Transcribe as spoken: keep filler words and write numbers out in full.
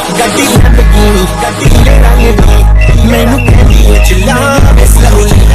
गड्डी लैंबोर्गिनी गड्डी ले रंग दी मैनू कहंदी चला वे slowly